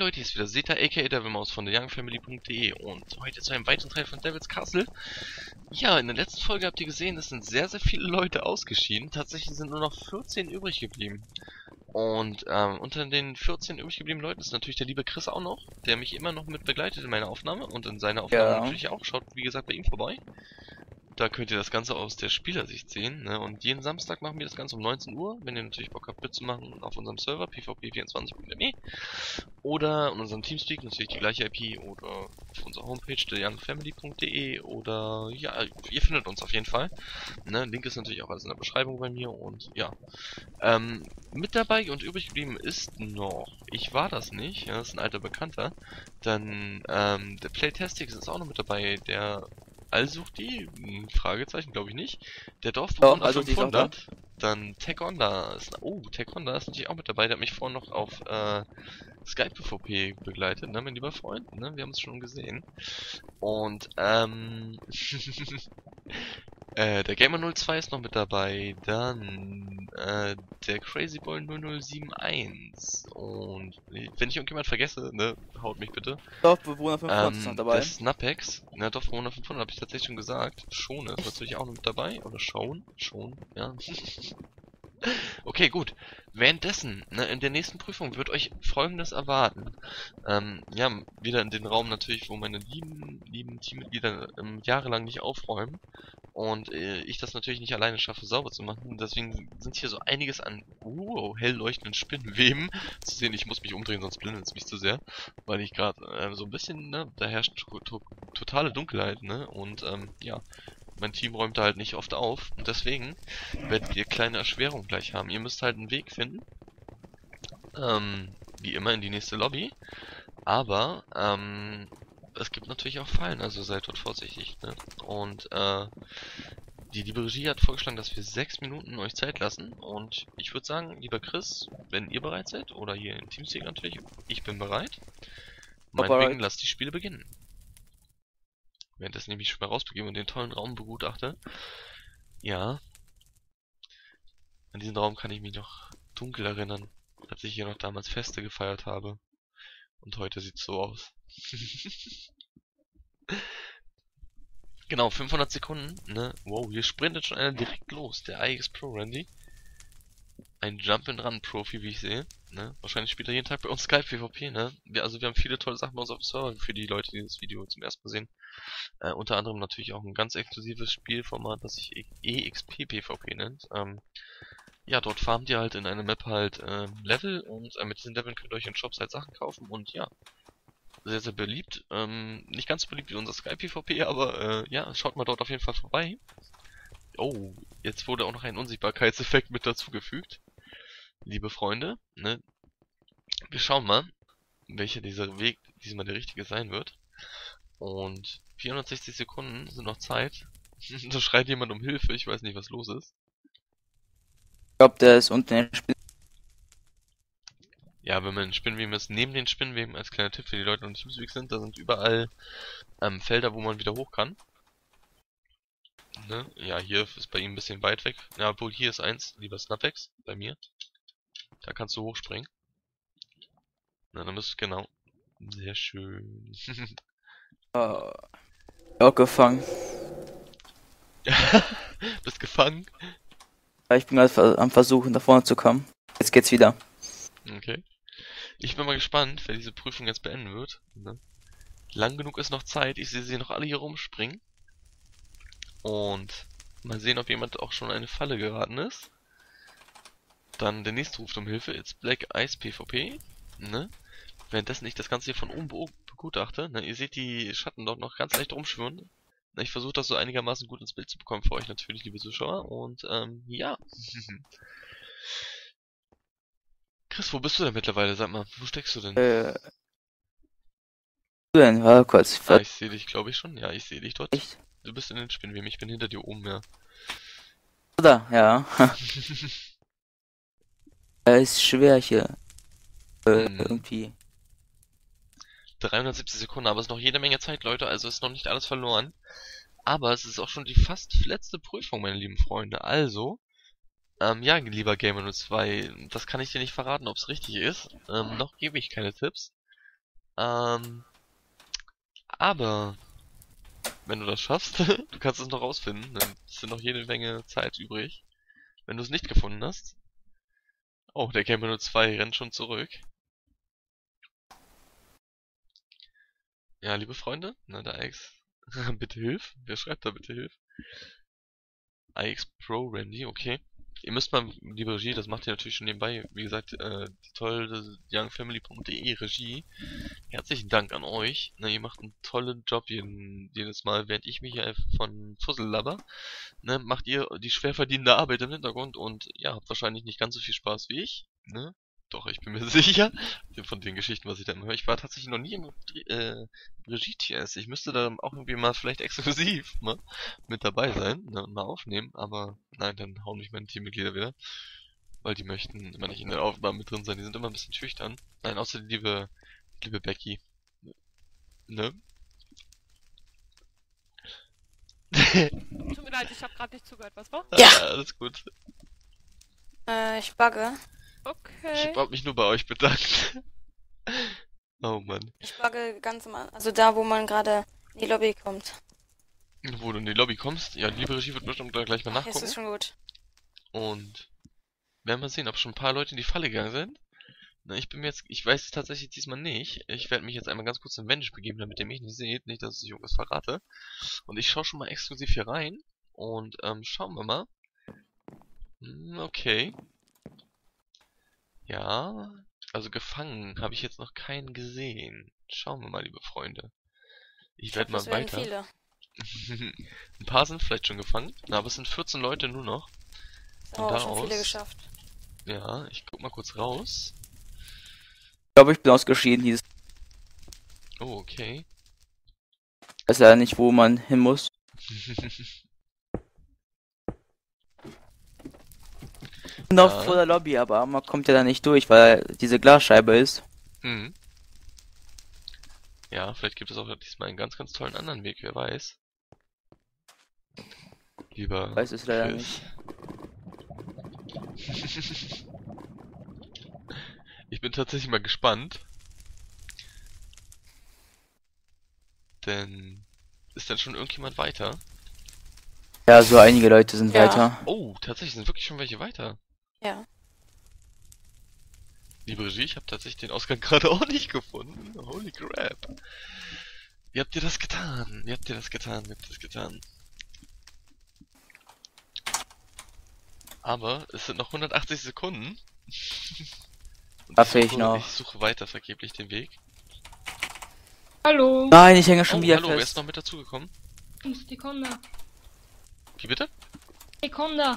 Leute, hier ist wieder Zeta aka Devilmaus von der youngfamily.de und heute zu einem weiteren Teil von Devil's Castle. Ja, in der letzten Folge habt ihr gesehen, es sind sehr viele Leute ausgeschieden. Tatsächlich sind nur noch 14 übrig geblieben. Und unter den 14 übrig gebliebenen Leuten ist natürlich der liebe Chris auch noch, der mich immer noch mit begleitet in meiner Aufnahme und in seiner Aufnahme Ja. natürlich auch. Schaut, wie gesagt, bei ihm vorbei. Da könnt ihr das Ganze aus der Spielersicht sehen, ne? Und jeden Samstag machen wir das Ganze um 19 Uhr, wenn ihr natürlich Bock habt mitzumachen, auf unserem Server pvp24.me oder in unserem Teamspeak, natürlich die gleiche IP, oder auf unserer Homepage theyoungfamily.de oder ja, ihr findet uns auf jeden Fall. Ne? Link ist natürlich auch alles in der Beschreibung bei mir und ja. Mit dabei und übrig geblieben ist noch, ich war das nicht, ja, das ist ein alter Bekannter, dann der Playtastix ist auch noch mit dabei, der Alsuchti, Fragezeichen, glaube ich nicht. Der Dorfbewohner also 500. Dann Tech Honda ist, Tech Honda ist natürlich auch mit dabei. Der hat mich vorhin noch auf Skype PvP begleitet, ne, mein lieber Freund. Ne, wir haben es schon gesehen. Und der Gamer02 ist noch mit dabei. Dann der Crazy Boy 0071. Und wenn ich irgendjemand vergesse, ne, haut mich bitte. Dorfbewohner 500 ist noch dabei. Der Snapex, ne, Dorfbewohner 500 habe ich tatsächlich schon gesagt. Schon ist natürlich auch noch mit dabei. Oder schon, ja. Okay, gut. Währenddessen, ne, in der nächsten Prüfung wird euch Folgendes erwarten. Ja, wieder in den Raum natürlich, wo meine lieben Teammitglieder jahrelang nicht aufräumen. Und ich das natürlich nicht alleine schaffe, sauber zu machen. Deswegen sind hier so einiges an hell leuchtenden Spinnenweben zu sehen. Ich muss mich umdrehen, sonst blendet es mich zu sehr. Weil ich gerade so ein bisschen, ne, da herrscht totale Dunkelheit, ne? Und ja, mein Team räumt da halt nicht oft auf. Und deswegen werdet ihr kleine Erschwerungen gleich haben. Ihr müsst halt einen Weg finden. Wie immer in die nächste Lobby. Aber, es gibt natürlich auch Fallen, also seid dort vorsichtig, ne? Und, die liebe Regie hat vorgeschlagen, dass wir 6 Minuten euch Zeit lassen. Und ich würde sagen, lieber Chris, wenn ihr bereit seid, oder hier im Teamspeak natürlich, ich bin bereit. Meinetwegen lasst die Spiele beginnen. Währenddessen nämlich schon mal rausbegeben und den tollen Raum begutachte. Ja. An diesen Raum kann ich mich noch dunkel erinnern, als ich hier noch damals Feste gefeiert habe. Und heute sieht's so aus. Genau, 500 Sekunden, ne? Wow, hier sprintet schon einer direkt los. Der IX Pro Randy. Ein Jump-and-Run-Profi, wie ich sehe. Ne? Wahrscheinlich spielt er jeden Tag bei uns Skype PvP, ne? Wir haben viele tolle Sachen bei uns auf dem Server für die Leute, die das Video zum ersten Mal sehen. Unter anderem natürlich auch ein ganz exklusives Spielformat, das sich EXP PvP nennt. Ja, dort farmt ihr halt in einer Map halt Level und mit diesen Leveln könnt ihr euch in Shops halt Sachen kaufen und ja, sehr beliebt. Nicht ganz so beliebt wie unser Skype PvP, aber ja, schaut mal dort auf jeden Fall vorbei. Oh, jetzt wurde auch noch ein Unsichtbarkeitseffekt mit dazugefügt. Liebe Freunde, ne? Wir schauen mal, welcher dieser Weg diesmal der richtige sein wird. Und 460 Sekunden sind noch Zeit. Da schreit jemand um Hilfe, ich weiß nicht, was los ist. Ich glaube, der ist unten in den Spiel. Ja, wenn man in Spinnweben ist, neben den Spinnweben, als kleiner Tipp für die Leute, die im Teamspeak sind, da sind überall Felder, wo man wieder hoch kann. Ne? Ja, hier ist bei ihm ein bisschen weit weg. Ja, obwohl hier ist eins, lieber Snapex, bei mir. Da kannst du hochspringen. Na, dann bist du genau. Sehr schön. Auch gefangen. Bist gefangen? Ja, ich bin gerade am Versuchen, da vorne zu kommen. Jetzt geht's wieder. Okay. Ich bin mal gespannt, wer diese Prüfung jetzt beenden wird. Ne? Lang genug ist noch Zeit. Ich sehe sie noch alle hier rumspringen. Und mal sehen, ob jemand auch schon in eine Falle geraten ist. Dann der nächste ruft um Hilfe. It's Black Ice PvP. Ne? Währenddessen ich das Ganze hier von oben begutachte. Ne? Ihr seht die Schatten dort noch ganz leicht rumschwirren. Ich versuche das so einigermaßen gut ins Bild zu bekommen für euch natürlich, liebe Zuschauer. Und ja. Chris, wo bist du denn mittlerweile? Sag mal, wo steckst du denn? Du denn? Warte kurz. Ah, ich sehe dich, glaube ich schon. Ja, ich sehe dich dort. Echt? Du bist in den Spinnweben, ich bin hinter dir oben, ja. Da, ja. Ist schwer hier. Irgendwie. 370 Sekunden, aber es ist noch jede Menge Zeit, Leute, also ist noch nicht alles verloren. Aber es ist auch schon die fast letzte Prüfung, meine lieben Freunde. Also, ja, lieber Gamer02, das kann ich dir nicht verraten, ob es richtig ist. Noch gebe ich keine Tipps. Aber wenn du das schaffst, du kannst es noch rausfinden, dann ist noch jede Menge Zeit übrig. Wenn du es nicht gefunden hast. Oh, der Gamer nur 2 rennt schon zurück. Ja, liebe Freunde, ne, der Ix. Bitte hilf. Wer schreibt da bitte hilf? iX Pro Randy, okay. Ihr müsst mal, liebe Regie, das macht ihr natürlich schon nebenbei. Wie gesagt, die tolle youngfamily.de Regie. Herzlichen Dank an euch. Ne, ihr macht einen tollen Job jedes Mal, während ich mich hier von Fussel labber. Ne, macht ihr die schwer verdienende Arbeit im Hintergrund und ja, habt wahrscheinlich nicht ganz so viel Spaß wie ich. Ne? Doch, ich bin mir sicher. Von den Geschichten, was ich da immer höre. Ich war tatsächlich noch nie im Regie-TS. Ich müsste da auch irgendwie mal vielleicht exklusiv mal mit dabei sein, ne, und mal aufnehmen. Aber nein, dann hauen mich meine Teammitglieder wieder. Weil die möchten immer nicht in den Aufnahmen mit drin sein. Die sind immer ein bisschen schüchtern. Nein, außer die liebe Becky. Ne? Tut mir leid, ich habe gerade nicht zugehört. Was war? Ja, alles gut. Ich bugge. Okay. Ich hab mich nur bei euch bedankt. Oh Mann. Ich bugge ganz am Anfang. Also da, wo man gerade in die Lobby kommt. Wo du in die Lobby kommst, ja, liebe Regie wird bestimmt da gleich mal Jetzt nachgucken. ist schon gut. Und werden wir sehen, ob schon ein paar Leute in die Falle gegangen sind. Na, ich weiß es tatsächlich diesmal nicht. Ich werde mich jetzt einmal ganz kurz in Wendisch begeben, damit ihr mich nicht seht, nicht, dass ich irgendwas verrate. Und ich schaue schon mal exklusiv hier rein. Und schauen wir mal. Okay. Ja, also gefangen habe ich jetzt noch keinen gesehen. Schauen wir mal, liebe Freunde. Ich werde mal Das werden weiter. viele. Ein paar sind vielleicht schon gefangen, aber es sind 14 Leute nur noch. Das Von haben da auch schon viele aus- geschafft. Ja, ich guck mal kurz raus. Ich glaube, ich bin ausgeschieden. Dieses Oh, okay. weiß leider nicht, wo man hin muss. Ich bin Ja. auch vor der Lobby, aber man kommt ja da nicht durch, weil diese Glasscheibe ist. Hm. Ja, vielleicht gibt es auch diesmal einen ganz, ganz tollen anderen Weg, wer weiß. Lieber Weiß es leider Chris. Ich bin tatsächlich mal gespannt. Denn ist denn schon irgendjemand weiter? Ja, so einige Leute sind Ja. weiter. Oh, tatsächlich sind wirklich schon welche weiter. Ja. Liebe Regie, ich habe tatsächlich den Ausgang gerade auch nicht gefunden. Holy crap. Wie habt ihr das getan? Wie habt ihr das getan? Wie habt ihr das getan? Aber es sind noch 180 Sekunden. Und Schaffe ich noch. Ich suche weiter vergeblich den Weg. Hallo. Nein, ich hänge schon Oh, wieder hallo, wer ist fest. noch mit dazugekommen? Sekunde. Wie bitte? Sekunde.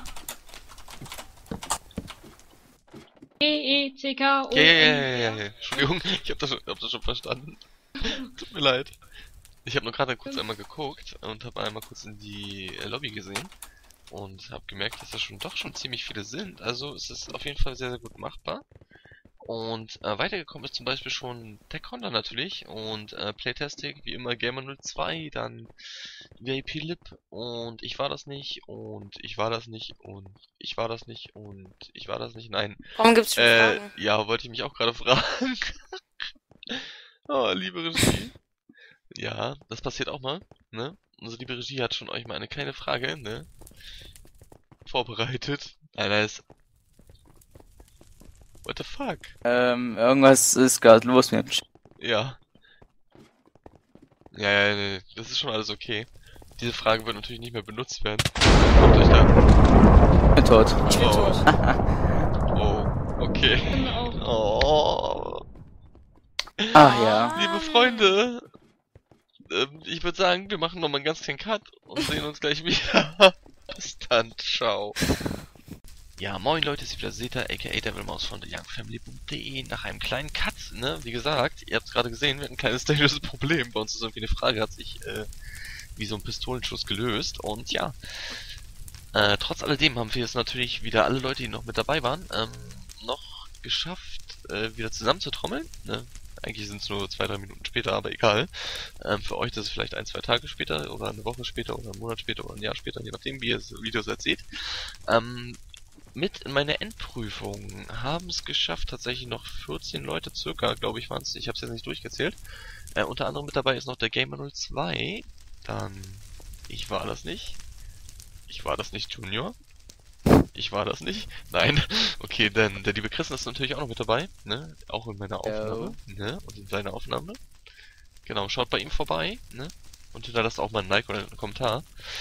G-E-C-K-O. Ja. Entschuldigung, ich hab das schon verstanden. Tut mir leid. Ich habe nur gerade kurz einmal geguckt und habe einmal kurz in die Lobby gesehen und habe gemerkt, dass das doch schon ziemlich viele sind. Also es ist auf jeden Fall sehr, sehr gut machbar. Und weitergekommen ist zum Beispiel schon Tech Honda natürlich und Playtastic, wie immer Gamer02, dann VIP Lip und ich war das nicht und ich war das nicht und ich war das nicht und ich war das nicht. Nein. Warum gibt's schon Fragen? Ja, wollte ich mich auch gerade fragen. Oh, liebe Regie. Ja, das passiert auch mal, ne? Unsere liebe Regie hat schon euch mal eine kleine Frage, ne? Vorbereitet. Einer ist... What the fuck? Irgendwas ist gerade los mit dem Chat. Ja. Ja, nee, das ist schon alles okay. Diese Frage wird natürlich nicht mehr benutzt werden. Kommt euch da. Ich bin tot. Ich bin Oh. tot. Oh, okay. Ich bin auch. Oh. Ach ja. Liebe Freunde, ich würde sagen, wir machen nochmal einen ganz kleinen Cut und sehen uns gleich wieder. Bis dann, ciao. Ja, moin Leute, es ist wieder Zeta, aka Devilmaus von der youngfamily.de nach einem kleinen Cut, ne? Wie gesagt, ihr habt es gerade gesehen, wir hatten ein kleines technisches Problem. Bei uns ist irgendwie eine Frage, hat sich wie so ein Pistolenschuss gelöst und ja. Trotz alledem haben wir es natürlich wieder alle Leute, die noch mit dabei waren, noch geschafft, wieder zusammenzutrommeln, ne? Eigentlich sind es nur 2-3 Minuten später, aber egal. Für euch das ist vielleicht 1-2 Tage später oder eine Woche später oder einen Monat später oder ein Jahr später, je nachdem wie ihr das Video seht. mit in meine Endprüfung. Haben es geschafft, tatsächlich noch 14 Leute circa, glaube ich, waren es. Ich habe es jetzt nicht durchgezählt. Unter anderem mit dabei ist noch der Gamer02. Dann, ich war das nicht. Ich war das nicht, Junior. Ich war das nicht. Nein. Okay, dann der liebe Chris ist natürlich auch noch mit dabei, ne? Auch in meiner Aufnahme, ne? Und in seiner Aufnahme. Genau, schaut bei ihm vorbei, ne? Und hinterlasst auch mal ein Like oder einen Kommentar.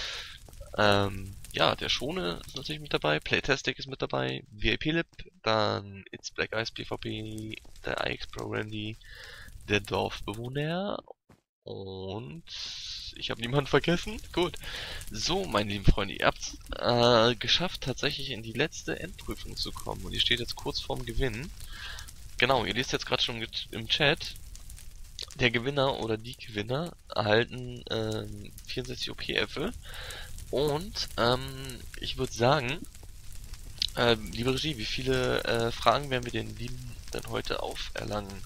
Ja, der Schone ist natürlich mit dabei, Playtastic ist mit dabei, VIP-Lip, dann It's Black Eyes PvP, der IX Pro Randy, der Dorfbewohner und ich habe niemanden vergessen. Gut. So, meine lieben Freunde, ihr habt geschafft, tatsächlich in die letzte Endprüfung zu kommen und ihr steht jetzt kurz vorm Gewinn. Genau, ihr lest jetzt gerade schon im Chat. Der Gewinner oder die Gewinner erhalten 64 OP-Äpfel. Und ich würde sagen, liebe Regie, wie viele Fragen werden wir den Lieben denn heute auferlangen?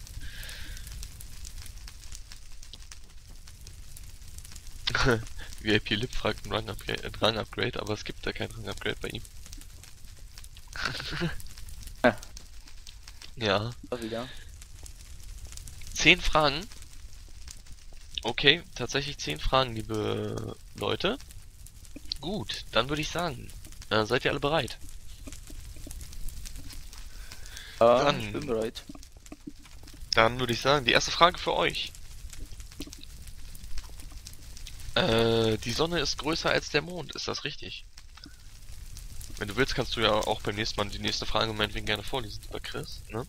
VIP Lip fragt ein Rang-Upgrade, aber es gibt da kein Rang-Upgrade bei ihm. Ja. Wieder. 10 Fragen. Okay, tatsächlich 10 Fragen, liebe Leute. Gut, dann würde ich sagen, seid ihr alle bereit? Dann- Ich bin bereit. Dann würde ich sagen, die erste Frage für euch. Die Sonne ist größer als der Mond, ist das richtig? Wenn du willst, kannst du ja auch beim nächsten Mal die nächste Frage meinetwegen gerne vorlesen, lieber Chris, ne?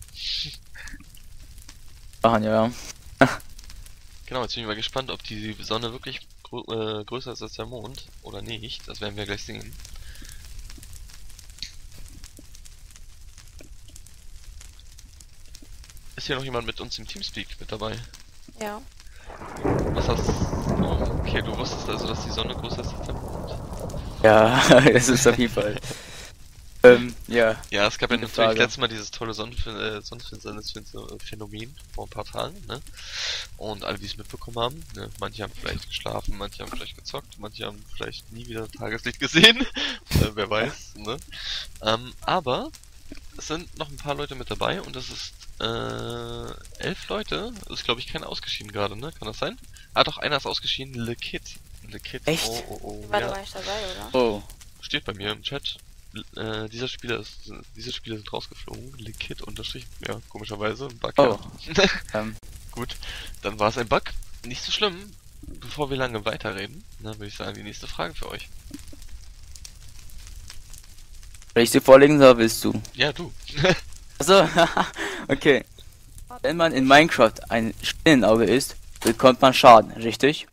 Machen, ja. Genau, jetzt bin ich mal gespannt, ob die Sonne wirklich größer ist als der Mond oder nicht. Das werden wir gleich sehen. Ist hier noch jemand mit uns im Teamspeak mit dabei? Ja. Was hast oh, okay, du wusstest also, dass die Sonne größer ist als der Mond. Ja, das ist auf jeden Fall. Ja. Ja, es gab ja Gute natürlich Frage. letztes Mal dieses tolle Sonnenfinsternis-Phänomen vor ein paar Tagen, ne? Und alle, die es mitbekommen haben, ne? Manche haben vielleicht geschlafen, manche haben vielleicht gezockt, manche haben vielleicht nie wieder Tageslicht gesehen, wer weiß, ne? Aber es sind noch ein paar Leute mit dabei und es ist 11 Leute. Ist glaube ich keiner ausgeschieden gerade, ne? Kann das sein? Ah doch, einer ist ausgeschieden, Le Kid. Le Kid. Echt? Oh, Warte, ja. war ich dabei, oder? Oh. Steht bei mir im Chat. Diese Spieler sind rausgeflogen. Le Kid unterstrich, ja, komischerweise, ein Bug. Oh. Ja. Gut, dann war es ein Bug. Nicht so schlimm. Bevor wir lange weiterreden, dann würde ich sagen, die nächste Frage für euch. Soll ich sie vorlegen oder willst du? Ja, du. Achso, okay. Wenn man in Minecraft ein Spinnenauge ist, bekommt man Schaden, richtig?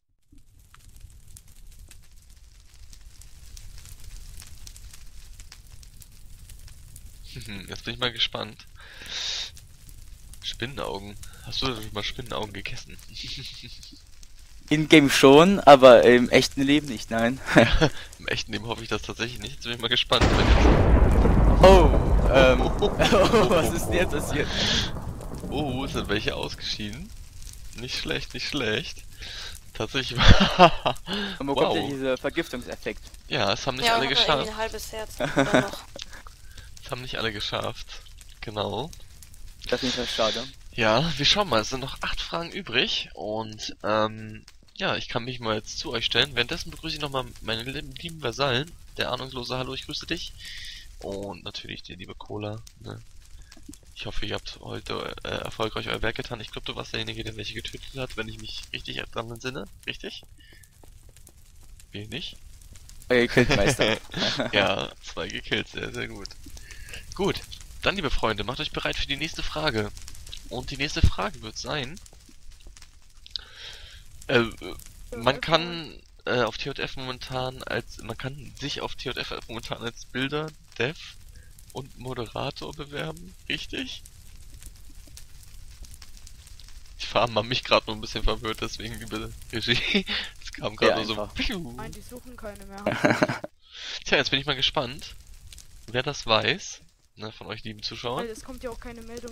Jetzt bin ich mal gespannt. Spinnenaugen. Hast du denn schon mal Spinnenaugen gegessen? In-game schon, aber im echten Leben nicht, nein. Im echten Leben hoffe ich das tatsächlich nicht. Jetzt bin ich mal gespannt. Wenn jetzt... Oh, oh, was ist denn jetzt passiert? Oh, sind welche ausgeschieden? Nicht schlecht, nicht schlecht. Tatsächlich Und wo kommt denn dieser Vergiftungseffekt? Ja, es haben nicht Ja, alle aber irgendwie geschafft. ein halbes Herz. Oder noch. Es haben nicht alle geschafft. Genau. Das ist nicht so schade. Ja, wir schauen mal. Es sind noch 8 Fragen übrig. Und, ja, ich kann mich mal jetzt zu euch stellen. Währenddessen begrüße ich nochmal meine lieben Vasallen. Der ahnungslose Hallo, ich grüße dich. Und natürlich die liebe Cola. Ne? Ich hoffe, ihr habt heute erfolgreich euer Werk getan. Ich glaube, du warst derjenige, der welche getötet hat, wenn ich mich richtig dran entsinne. Richtig? Wie nicht? Okay, Killmeister. Ja, 2 gekillt. Sehr, sehr gut. Gut. Dann, liebe Freunde, macht euch bereit für die nächste Frage. Und die nächste Frage wird sein... man kann auf TJF momentan man kann sich auf TJF momentan als Bilder, Dev und Moderator bewerben, richtig? Die Farben haben mich gerade nur ein bisschen verwirrt, deswegen liebe Regie, es kam gerade nur so. einfach. Piu. Nein, die suchen keine mehr. Tja, jetzt bin ich mal gespannt, wer das weiß, ne, von euch lieben Zuschauern. Weil es kommt ja auch keine Meldung.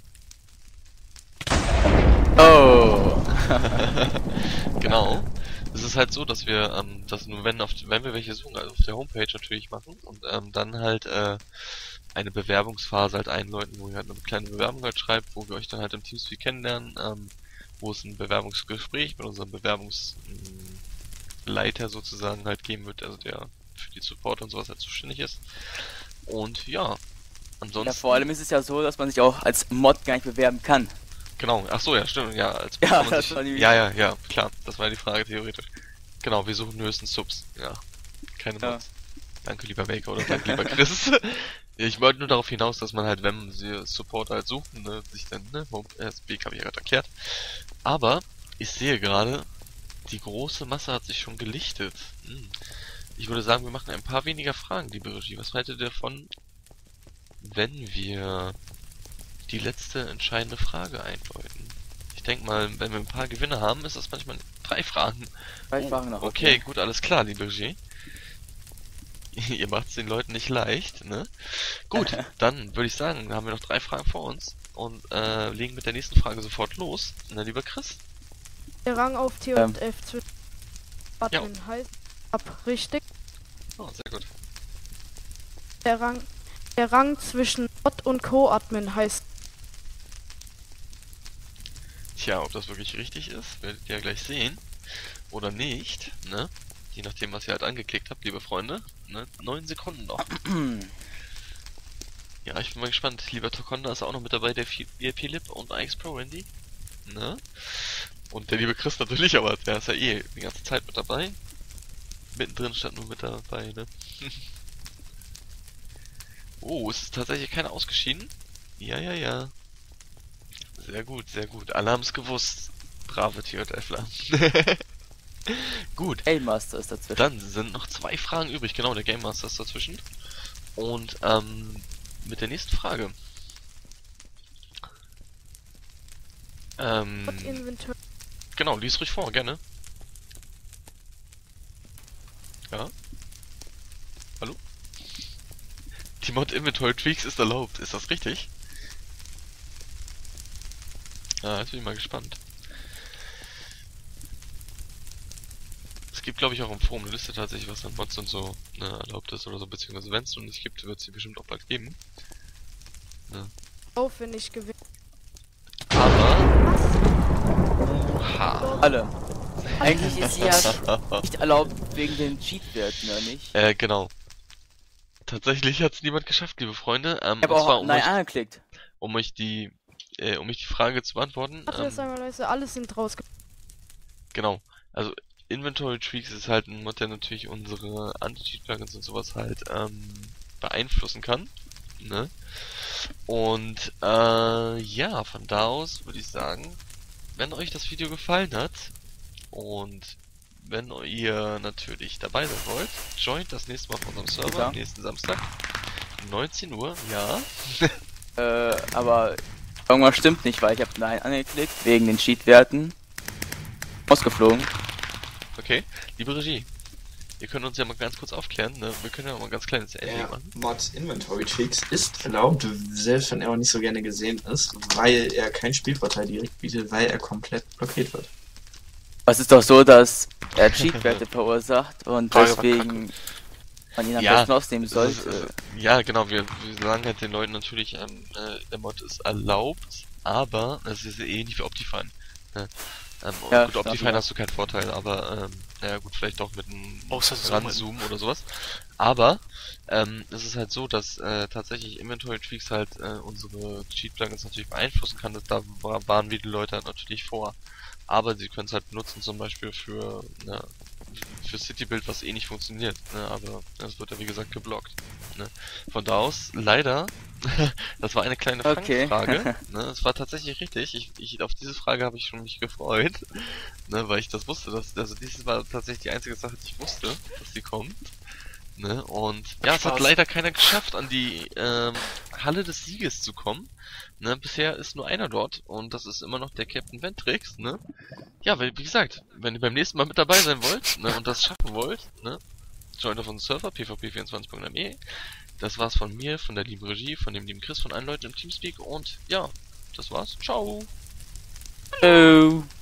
Oh. Genau. es ist halt so, dass wir das nur wenn wir welche suchen, also auf der Homepage natürlich machen und dann halt eine Bewerbungsphase halt einläuten, wo ihr halt eine kleine Bewerbung halt schreibt, wo wir euch dann halt im Teamspeak kennenlernen, wo es ein Bewerbungsgespräch mit unserem Bewerbungsleiter sozusagen halt geben wird, also der für die Support und sowas halt zuständig ist. Und ja, ansonsten... Ja, vor allem ist es ja so, dass man sich auch als Mod gar nicht bewerben kann. Genau, ach so, ja, stimmt, ja, als Ja, kann man das sich, war die- ja, klar, das war die Frage theoretisch. Genau, wir suchen höchstens Subs, ja, keine Ja. Mods. Danke, lieber Baker, oder danke, lieber Chris. Ich wollte nur darauf hinaus, dass man halt, wenn sie Supporter halt suchen, ne, sich dann, Speak habe ich ja gerade erklärt. Aber, ich sehe gerade, die große Masse hat sich schon gelichtet. Ich würde sagen, wir machen ein paar weniger Fragen, liebe Regie. Was haltet ihr davon, wenn wir die letzte entscheidende Frage einläuten? Ich denke mal, wenn wir ein paar Gewinne haben, ist das manchmal 3 Fragen. Drei Fragen noch. Okay, gut, alles klar, liebe Regie. Ihr macht es den Leuten nicht leicht, ne? Gut, dann würde ich sagen, haben wir noch 3 Fragen vor uns und legen mit der nächsten Frage sofort los. Na, lieber Chris? Der Rang auf T und F zwischen Admin heißt ab, richtig? Oh, sehr gut. Der Rang zwischen Mod und Co-Admin heißt Tja, ob das wirklich richtig ist, werdet ihr ja gleich sehen. Oder nicht, ne? Je nachdem, was ihr halt angeklickt habt, liebe Freunde. Ne? 9 Sekunden noch. Ja, ich bin mal gespannt. Lieber Tokonda ist auch noch mit dabei, der VIP-Lip und IX Pro Randy. Ne? Und der liebe Chris natürlich, aber der ist ja eh die ganze Zeit mit dabei. Mittendrin stand nur mit dabei, ne? Oh, es ist tatsächlich keiner ausgeschieden. Ja. Sehr gut, sehr gut. Alle haben's gewusst. Brave TJFler. Gut, Game Master ist dazwischen. dann sind noch 2 Fragen übrig. Genau, der Game Master ist dazwischen. Und mit der nächsten Frage. Mod Inventory. Genau, lies ruhig vor, gerne. Ja? Hallo? Die Mod Inventory Tweaks ist erlaubt, ist das richtig? Ah, jetzt bin ich mal gespannt. Es gibt, glaube ich, auch im Forum eine Liste tatsächlich, was an Mods und so erlaubt ist oder so, beziehungsweise wenn es noch nicht gibt, wird es sie bestimmt auch bald geben. Auf, wenn ich gewinne. Aber... Oha. Alle. Eigentlich ist sie ja nicht erlaubt wegen den Cheat-Werten, oder nicht? Genau. Tatsächlich hat es niemand geschafft, liebe Freunde. Ich habe Und zwar, auch Nein angeklickt. um euch die Frage zu beantworten. Warte jetzt einmal, Leute, alle sind rausgekommen. Genau. Also Inventory Tweaks ist halt ein Mod, der natürlich unsere Anti-Cheat-Plugins und sowas halt beeinflussen kann. Ne? Und ja, von da aus würde ich sagen, wenn euch das Video gefallen hat und wenn ihr natürlich dabei sein wollt, joint das nächste Mal auf unserem Server Ja. am nächsten Samstag, 19 Uhr, ja. Aber irgendwas stimmt nicht, weil ich habe Nein angeklickt wegen den Cheat-Werten. Ausgeflogen. Okay, liebe Regie, ihr könnt uns ja mal ganz kurz aufklären, ne? Wir können ja mal ein ganz kleines Ending Der machen. Mod Inventory Tweaks ist erlaubt, selbst wenn er auch nicht so gerne gesehen ist, weil er keinen Spielvorteil direkt bietet, weil er komplett blockiert wird. Es ist doch so, dass er Cheat-Werte verursacht und Frage war deswegen man ihn am Ja, besten ausnehmen sollte. Ja, genau, wir sagen halt den Leuten natürlich, der Mod ist erlaubt, aber es ist ähnlich wie Optifine. Ne? Ja, gut, Optifine klar. hast du keinen Vorteil, aber naja gut, vielleicht doch mit einem Außer Ranzoomen oder sowas. Aber es ist halt so, dass tatsächlich Inventory Tweaks halt unsere Cheat-Plugins natürlich beeinflussen kann. Da waren wir die Leute halt natürlich vor. Aber sie können es halt benutzen zum Beispiel für City-Build, was eh nicht funktioniert. Ne? Aber das wird ja wie gesagt geblockt. Ne? Von da aus, leider, das war eine kleine Okay. Fangfrage. Ne? Es war tatsächlich richtig. Auf diese Frage habe ich schon mich gefreut. Ne? Weil ich das wusste. Also dieses war tatsächlich die einzige Sache, die ich wusste, dass sie kommt. Ne? Und ja, es hat Spaß. leider keiner geschafft, an die Halle des Sieges zu kommen. Ne? Bisher ist nur einer dort und das ist immer noch der Captain Ventrix. Ne? Ja, weil, wie gesagt, wenn ihr beim nächsten Mal mit dabei sein wollt, ne, und das schaffen wollt, ne, joint auf unseren Server, pvp24.me. Das war's von mir, von der lieben Regie, von dem lieben Chris, von allen Leuten im Teamspeak und ja, das war's. Ciao! Oh.